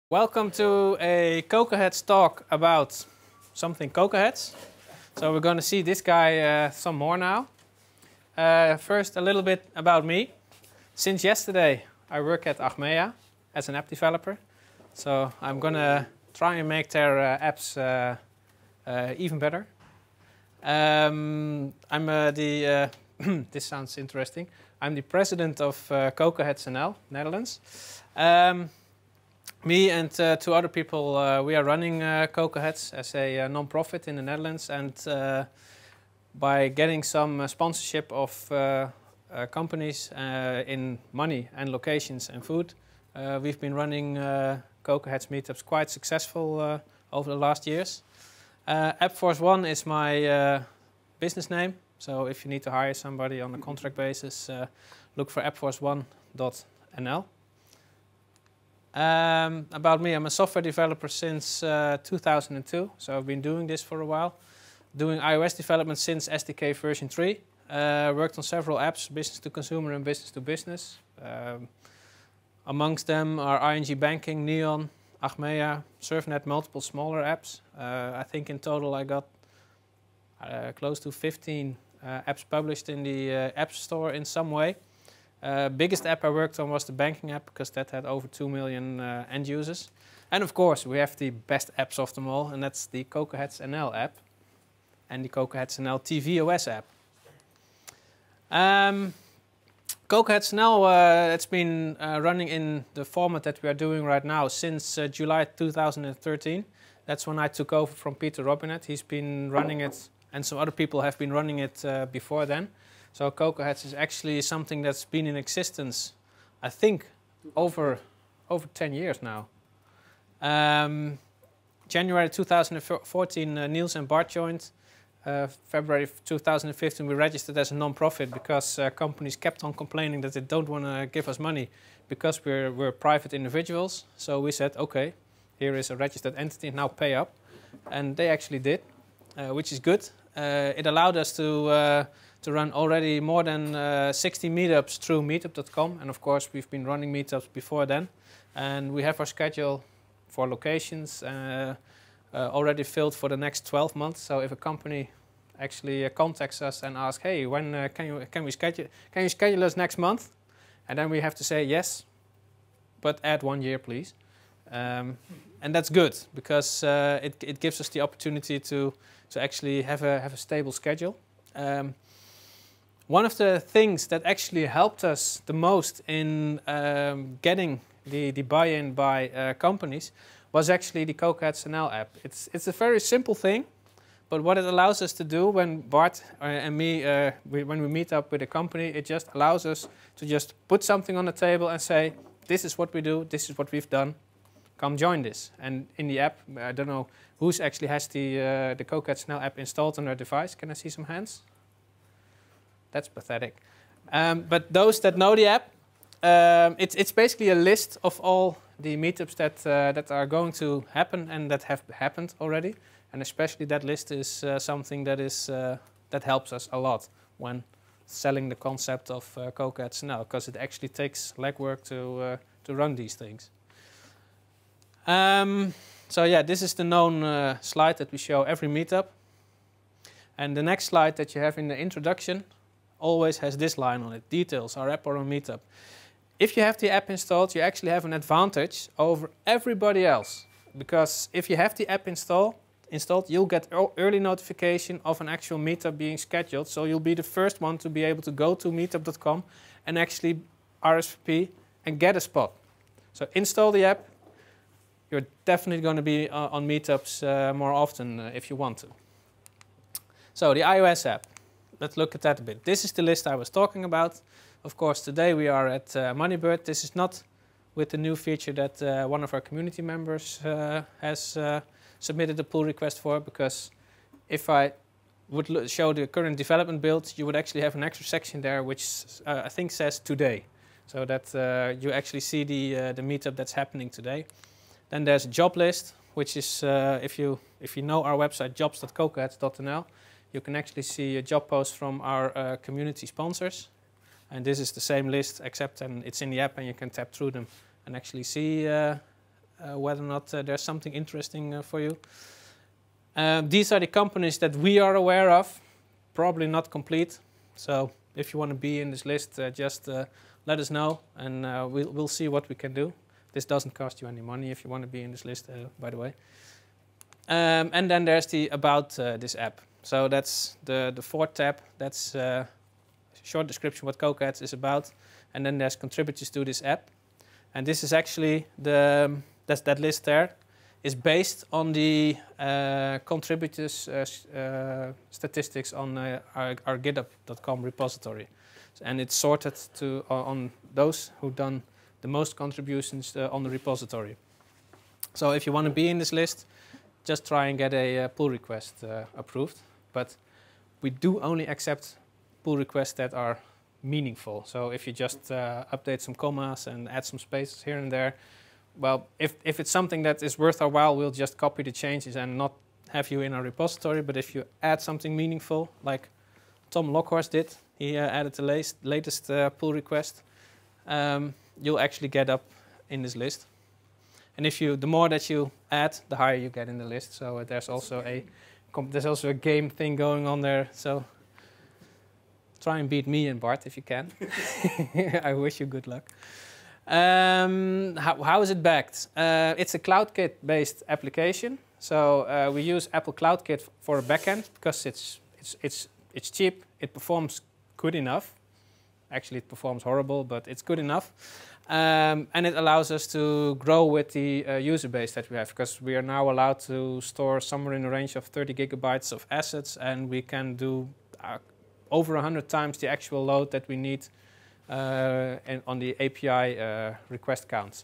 Welcome to a Cocoheads talk about something Cocoheads. So we're going to see this guy some more now. First, a little bit about me. Since yesterday, I work at Achmea as an app developer. So I'm going to try and make their apps even better. This sounds interesting. I'm the president of Cocoheads NL, Netherlands. Me and two other people, we are running Cocoheads as a non-profit in the Netherlands, and by getting some sponsorship of companies in money and locations and food, we've been running Cocoheads meetups quite successful over the last years. AppForce One is my business name, so if you need to hire somebody on a contract basis, look for appforce1.nl. About me, I'm a software developer since 2002, so I've been doing this for a while. Doing iOS development since SDK version 3. Worked on several apps, business to consumer and business to business. Amongst them are ING Banking, Neon, Achmea, SurfNet, multiple smaller apps. I think in total I got close to 15 apps published in the App Store in some way. Biggest app I worked on was the banking app, because that had over 2 million end users. And of course, we have the best apps of them all, and that's the Cocoheads NL app and the Cocoheads NL tvOS app. Cocoheads NL, it's been running in the format that we are doing right now since July 2013. That's when I took over from Peter Robinet. He's been running it, and some other people have been running it before then. So Cocoheads is actually something that's been in existence, I think, over 10 years now. January 2014, Niels and Bart joined. February 2015, we registered as a non-profit because companies kept on complaining that they don't want to give us money because we're private individuals. So we said, okay, here is a registered entity, now pay up. And they actually did, which is good. It allowed us to run already more than 60 meetups through meetup.com, and of course we've been running meetups before then, and we have our schedule for locations already filled for the next 12 months. So if a company actually contacts us and asks, hey, when can you schedule us next month, and then we have to say yes, but add 1 year please. And that's good, because it gives us the opportunity to actually have a stable schedule. One of the things that actually helped us the most in getting the buy-in by companies was actually the Cocoheads NL app. It's a very simple thing, but what it allows us to do when Bart and me, when we meet up with a company, it just allows us to just put something on the table and say, this is what we do, this is what we've done, come join this. And in the app, I don't know who's actually has the Cocoheads NL app installed on their device. Can I see some hands? That's pathetic. But those that know the app, it's basically a list of all the meetups that are going to happen and that have happened already. And especially that list is something that helps us a lot when selling the concept of Cocoheads NL, because it actually takes legwork to run these things. So yeah, this is the known slide that we show every meetup. And the next slide that you have in the introduction always has this line on it: details, our app or a meetup. If you have the app installed, you actually have an advantage over everybody else, because if you have the app installed, you'll get early notification of an actual meetup being scheduled, so you'll be the first one to be able to go to meetup.com and actually RSVP and get a spot. So install the app. You're definitely going to be on meetups more often if you want to. So the iOS app. Let's look at that a bit. This is the list I was talking about. Of course, today we are at Moneybird. This is not with the new feature that one of our community members has submitted a pull request for, because if I would show the current development build, you would actually have an extra section there which I think says today, so that you actually see the meetup that's happening today. Then there's a job list, which is if you know our website jobs.cocoheads.nl, you can actually see a job post from our community sponsors. And this is the same list, except it's in the app and you can tap through them and actually see whether or not there's something interesting for you. These are the companies that we are aware of, probably not complete. So if you want to be in this list, just let us know, and we'll see what we can do. This doesn't cost you any money if you want to be in this list, by the way. And then there's the About this app. So that's the fourth tab. That's a short description what Cocoads is about. And then there's contributors to this app. And this is actually that list there is based on the contributors statistics on our github.com repository. And it's sorted on those who've done the most contributions on the repository. So if you want to be in this list, just try and get a pull request approved. But we do only accept pull requests that are meaningful. So if you just update some commas and add some spaces here and there, well, if it's something that is worth our while, we'll just copy the changes and not have you in our repository. But if you add something meaningful, like Tom Lockhorst did, he added the latest pull request, you'll actually get up in this list. And the more that you add, the higher you get in the list. So there's also a game thing going on there. So try and beat me and Bart if you can. I wish you good luck. How is it backed? It's a CloudKit-based application. So we use Apple CloudKit for a backend because it's cheap. It performs good enough. Actually, it performs horrible, but it's good enough. And it allows us to grow with the user base that we have, because we are now allowed to store somewhere in the range of 30 gigabytes of assets, and we can do over 100 times the actual load that we need on the API request counts.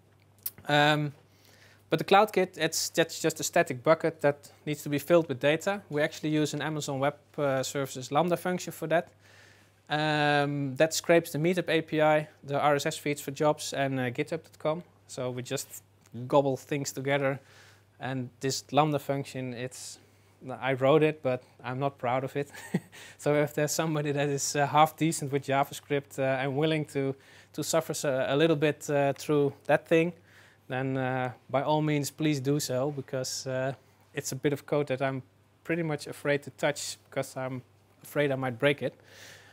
But the CloudKit, that's just a static bucket that needs to be filled with data. We actually use an Amazon Web Services Lambda function for that. That scrapes the Meetup API, the RSS feeds for jobs, and GitHub.com. So we just gobble things together. And this Lambda function, I wrote it, but I'm not proud of it. So if there's somebody that is half decent with JavaScript and willing to suffer a little bit through that thing, then by all means, please do so, because it's a bit of code that I'm pretty much afraid to touch, because I'm afraid I might break it.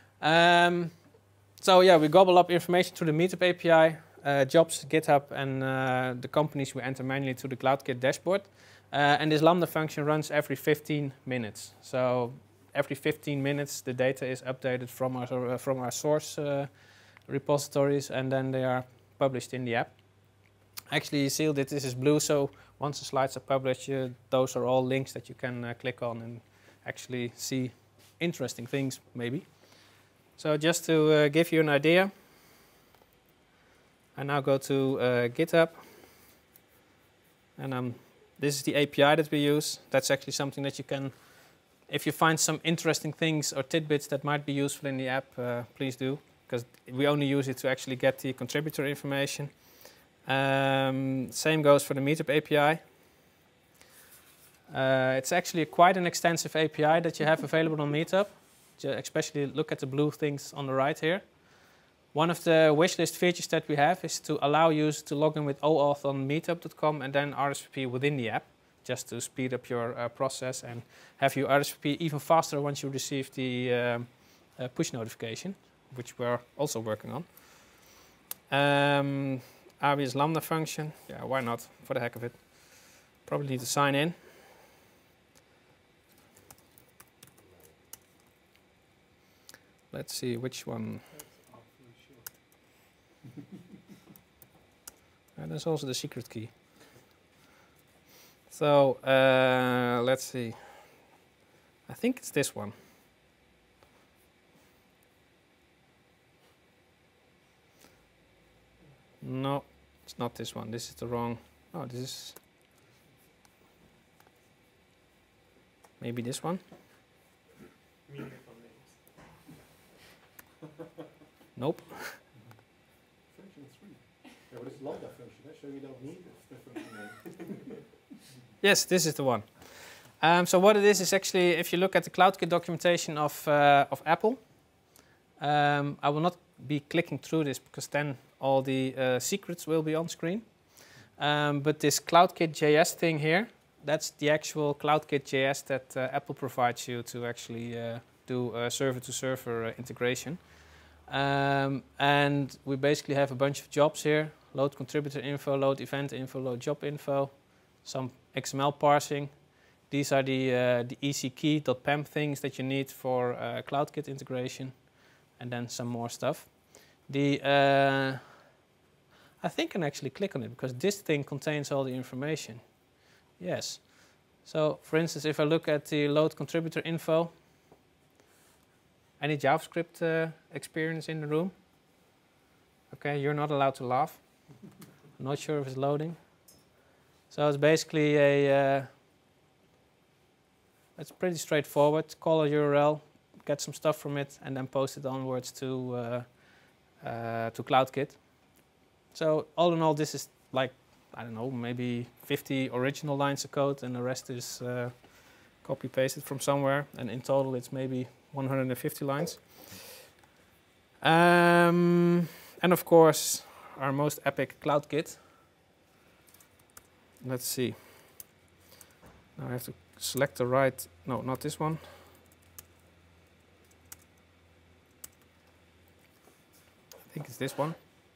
So yeah, we gobble up information through the Meetup API, jobs, GitHub, and the companies we enter manually to the CloudKit dashboard. And this Lambda function runs every 15 minutes. So every 15 minutes, the data is updated from our source repositories, and then they are published in the app. Actually, you see that this is blue, so once the slides are published, those are all links that you can click on and actually see interesting things, maybe. So just to give you an idea, I now go to GitHub, and this is the API that we use. That's actually something that you can, if you find some interesting things or tidbits that might be useful in the app, please do, because we only use it to actually get the contributor information. Same goes for the Meetup API. It's actually quite an extensive API that you have available on Meetup. Especially look at the blue things on the right here. One of the wishlist features that we have is to allow users to log in with OAuth on meetup.com and then RSVP within the app, just to speed up your process and have you RSVP even faster once you receive the push notification, which we're also working on. AWS Lambda function, yeah, why not, for the heck of it. Probably need to sign in. Let's see which one. And there's also the secret key. So let's see. I think it's this one. No, it's not this one. This is the wrong. Oh, this is maybe this one. Nope. Function 3. Yeah, but it's Lambda function, so you don't need the function name. Yes, this is the one. So what it is actually, if you look at the CloudKit documentation of Apple, I will not be clicking through this because then all the secrets will be on screen. But this CloudKit.js thing here, that's the actual CloudKit.js that Apple provides you to actually do server-to-server integration. And we basically have a bunch of jobs here: load contributor info, load event info, load job info, some XML parsing. These are the ECKey.pem things that you need for CloudKit integration, and then some more stuff. I think I can actually click on it because this thing contains all the information. Yes. So, for instance, if I look at the load contributor info, any JavaScript experience in the room? Okay, you're not allowed to laugh. I'm not sure if it's loading. So it's basically it's pretty straightforward. Call a URL, get some stuff from it, and then post it onwards to CloudKit. So all in all, this is like, I don't know, maybe 50 original lines of code, and the rest is copy-pasted from somewhere. And in total, it's maybe 150 lines. And of course, our most epic CloudKit. Let's see. Now I have to select the right, no, not this one. I think it's this one.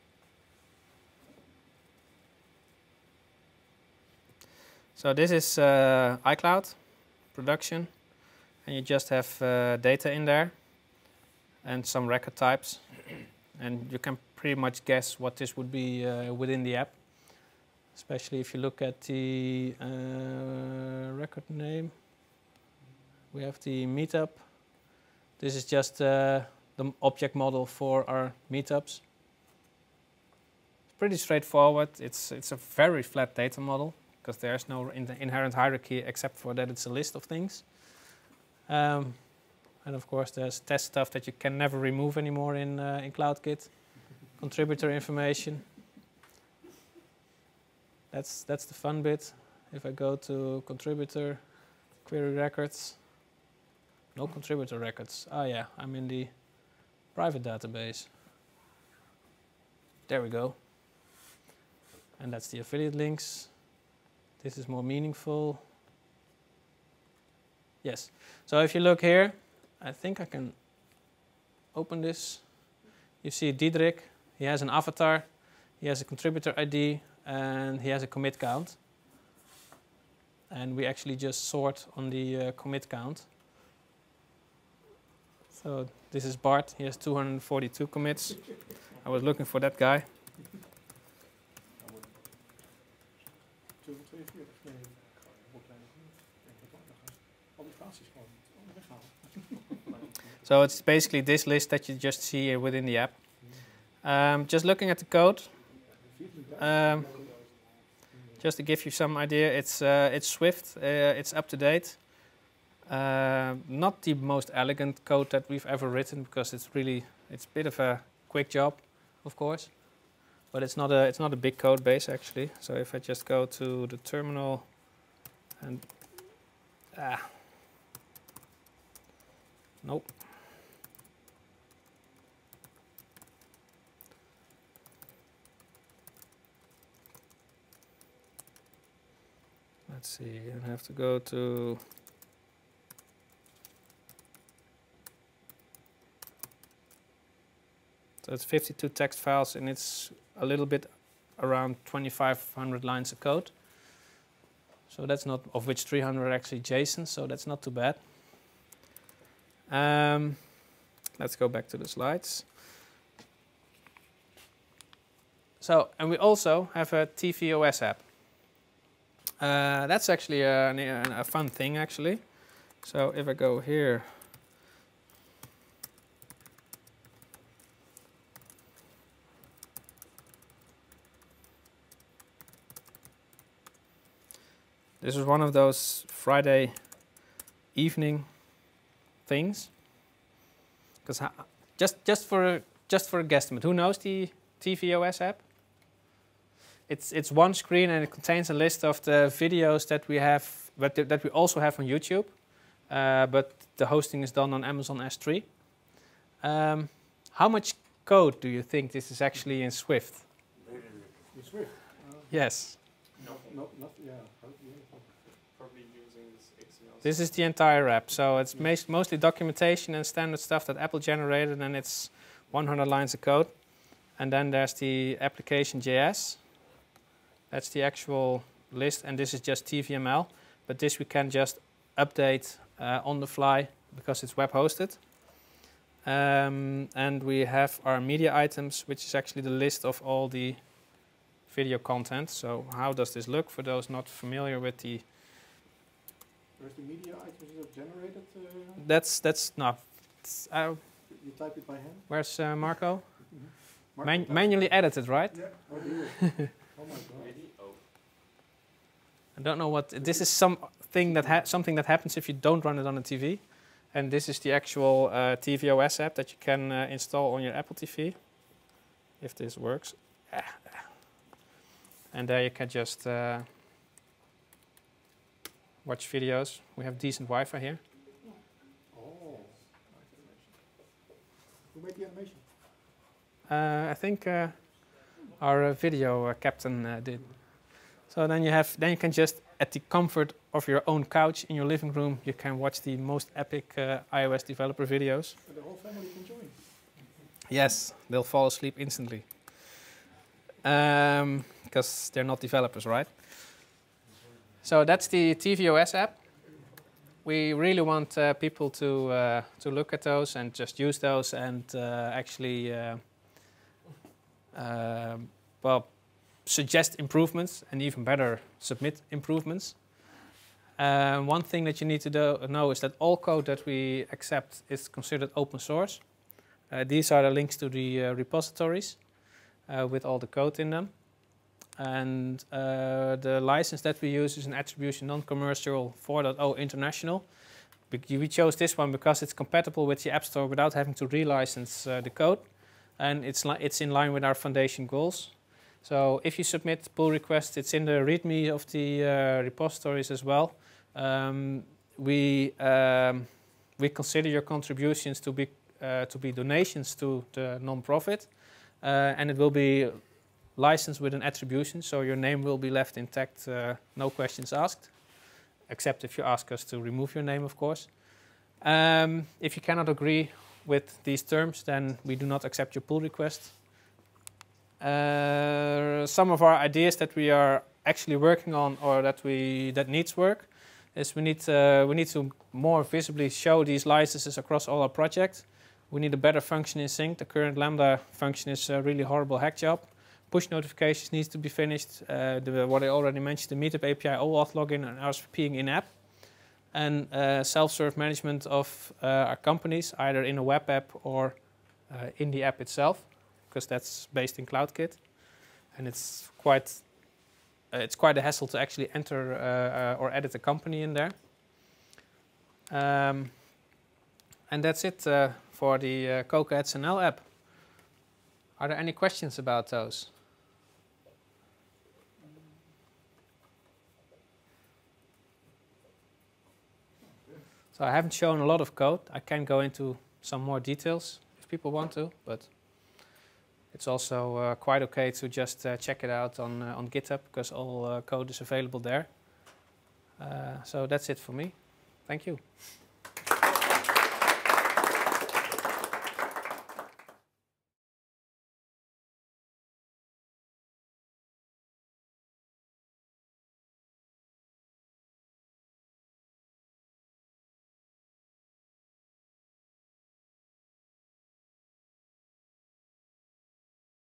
So this is iCloud production, and you just have data in there and some record types, and you can pretty much guess what this would be within the app, especially if you look at the record name. We have the meetup. This is just the object model for our meetups. It's pretty straightforward. It's a very flat data model, because there's no inherent hierarchy except for that it's a list of things. And of course, there's test stuff that you can never remove anymore in CloudKit. Contributor information. That's the fun bit. If I go to contributor, query records, no contributor records. Oh yeah, I'm in the private database. There we go. And that's the affiliate links. This is more meaningful. Yes. So if you look here, I think I can open this. You see Diederik. He has an avatar. He has a contributor ID. And he has a commit count. And we actually just sort on the commit count. So this is Bart. He has 242 commits. I was looking for that guy. So it's basically this list that you just see here within the app. Just looking at the code, just to give you some idea, it's Swift, it's up to date. Not the most elegant code that we've ever written, because it's a bit of a quick job, of course. But it's not a big code base actually. So if I just go to the terminal and nope. Let's see, I have to go to so it's 52 text files, and it's a little bit around 2,500 lines of code. So that's not, of which 300 are actually JSON, so that's not too bad. Let's go back to the slides. So, and we also have a tvOS app. That's actually a fun thing, actually. So if I go here, this is one of those Friday evening things. Because just for a guesstimate, who knows the tvOS app? It's one screen, and it contains a list of the videos that we have, that we also have on YouTube, but the hosting is done on Amazon S3. How much code do you think this is actually in Swift? In Swift? Yes. Yeah. Probably using this XML. This is the entire app. So it's mostly documentation and standard stuff that Apple generated, and it's 100 lines of code. And then there's the application.js. That's the actual list, and this is just TVML. But this we can just update on the fly because it's web hosted. And we have our media items, which is actually the list of all the video content. So how does this look for those not familiar with the... Where's the media items that generated? That's no. You type it by hand? Where's Marco? Marco Manually edited, right? Yeah. Oh, dear. Oh my god. Really? Oh. I don't know what this is. Something that happens if you don't run it on a TV, and this is the actual tvOS app that you can install on your Apple TV, if this works. And there you can just watch videos. We have decent Wi-Fi here. Oh, nice animation. Who made the animation? I think our video captain did. So then you can just, at the comfort of your own couch in your living room, you can watch the most epic iOS developer videos. So the whole family can join. Yes, they'll fall asleep instantly. Because they're not developers, right? So that's the tvOS app. We really want people to look at those and just use those and actually suggest improvements and even better submit improvements. One thing that you need to know is that all code that we accept is considered open source. These are the links to the repositories with all the code in them. And the license that we use is an Attribution Non-Commercial 4.0 International. We chose this one because it's compatible with the App Store without having to relicense the code. And it's in line with our foundation goals. So if you submit pull requests, it's in the README of the repositories as well. We consider your contributions to be donations to the non-profit, and it will be licensed with an attribution, so your name will be left intact, no questions asked, except if you ask us to remove your name, of course. If you cannot agree with these terms, then we do not accept your pull request. Some of our ideas that we are actually working on, or that needs work, is we need to more visibly show these licenses across all our projects. We need a better function in sync. The current Lambda function is a really horrible hack job. Push notifications needs to be finished. What I already mentioned, the Meetup API OAuth login and RSVPing in-app. And self-serve management of our companies, either in a web app or in the app itself, because that's based in CloudKit. And it's quite a hassle to actually enter or edit a company in there. And that's it for the Coca SNL app. Are there any questions about those? So I haven't shown a lot of code. I can go into some more details if people want to, but it's also quite okay to just check it out on GitHub, because all code is available there. So that's it for me. Thank you.